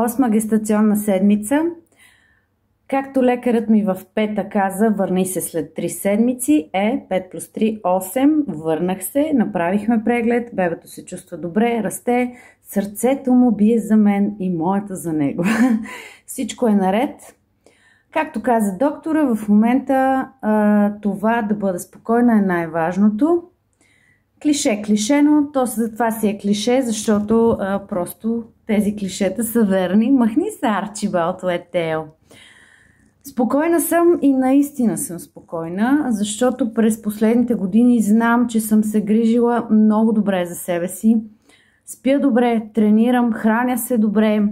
8-ма гестационна седмица. Както лекарът ми в пета каза, върни се след 3 седмици, 5 плюс 3, 8. Върнах се, направихме преглед, бебето се чувства добре, расте, сърцето му бие за мен и моето за него. Всичко е наред. Както каза доктора, в момента това да бъда спокойна е най-важното. Клише, но то за това си е клише, защото просто тези клишета са верни. Махни се, Арчибалд Уетейл. Спокойна съм и наистина съм спокойна, защото през последните години знам, че съм се грижила много добре за себе си. Спя добре, тренирам, храня се добре.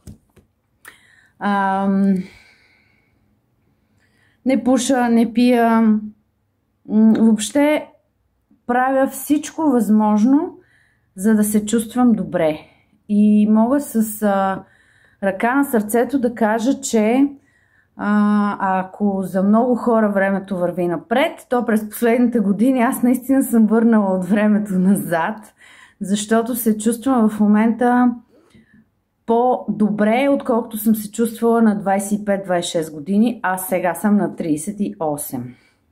Не пуша, не пия. Въобще правя всичко възможно, за да се чувствам добре. И мога с ръка на сърцето да кажа, че ако за много хора времето върви напред, то през последните години аз наистина съм върнала от времето назад, защото се чувствам в момента по-добре, отколкото съм се чувствала на 25-26 години, а сега съм на 38.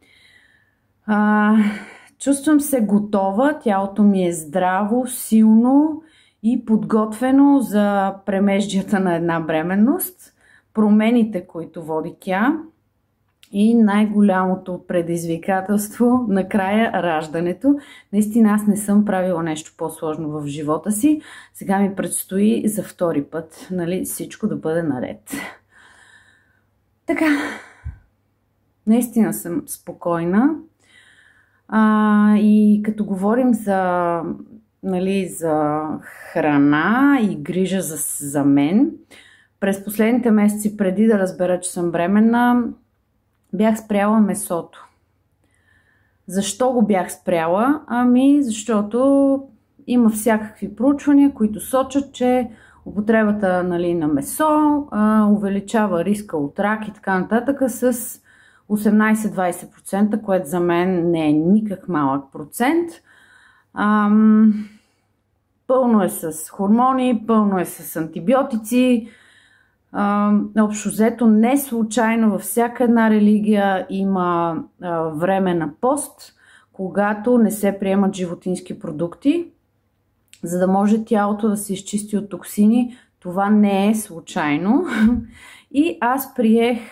Чувствам се готова, тялото ми е здраво, силно и подготвено за премеждията на една бременност, промените, които води тя и най-голямото предизвикателство накрая раждането. Наистина аз не съм правила нещо по-сложно в живота си. Сега ми предстои за втори път, нали, всичко да бъде наред. Така, наистина съм спокойна. И като говорим за, нали, за храна и грижа за мен, през последните месеци, преди да разбера, че съм бременна, бях спряла месото. Защо го бях спряла? Защото има всякакви проучвания, които сочат, че употребата, нали, на месо увеличава риска от рак и така нататък с 18-20%, което за мен не е никак малък процент. Пълно е с хормони, пълно е с антибиотици. Общо взето, не случайно във всяка една религия има време на пост, когато не се приемат животински продукти, за да може тялото да се изчисти от токсини. Това не е случайно. И аз приех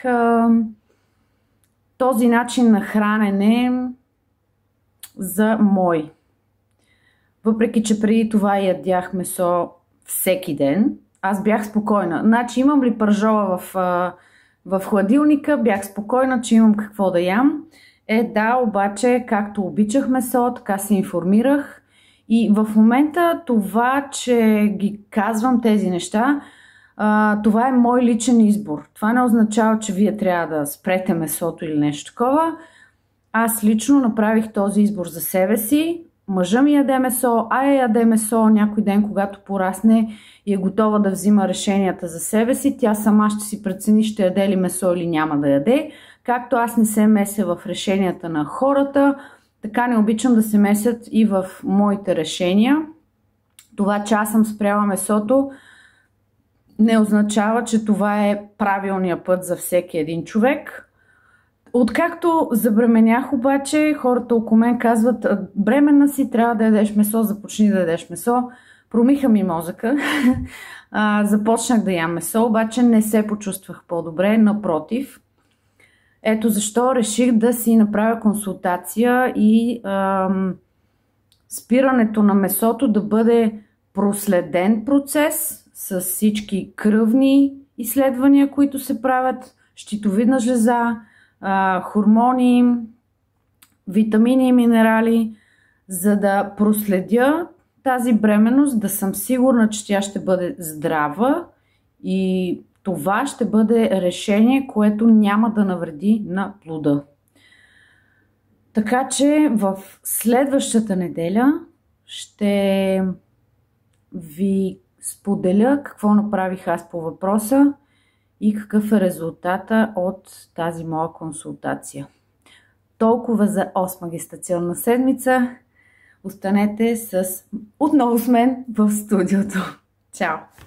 този начин на хранене за мой. Въпреки че преди това ядях месо всеки ден, аз бях спокойна. Значи имам ли пържола в хладилника, бях спокойна, че имам какво да ям. Да, обаче, както обичах месо, така се информирах. И в момента това, че ги казвам тези неща, това е мой личен избор. Това не означава, че вие трябва да спрете месото или нещо такова. Аз лично направих този избор за себе си. Мъжа ми яде месо, яде месо някой ден, когато порасне и е готова да взима решенията за себе си. Тя сама ще си прецени, ще яде ли месо или няма да яде. Както аз не се меся в решенията на хората, така не обичам да се месят и в моите решения. Това, че аз съм спряла месото, не означава, че това е правилният път за всеки един човек. Откакто забременях обаче, хората около мен казват: бременна си, трябва да ядеш месо, започни да ядеш месо. Промиха ми мозъка. Започнах да ям месо, обаче не се почувствах по-добре, напротив. Ето защо реших да си направя консултация и спирането на месото да бъде проследен процес с всички кръвни изследвания, които се правят, щитовидна жлеза, хормони, витамини и минерали, за да проследя тази бременност, да съм сигурна, че тя ще бъде здрава и това ще бъде решение, което няма да навреди на плода. Така че в следващата неделя ще ви споделя какво направих аз по въпроса и какъв е резултата от тази моя консултация. Толкова за 8-ма гестационна седмица. Останете отново с мен в студиото. Чао!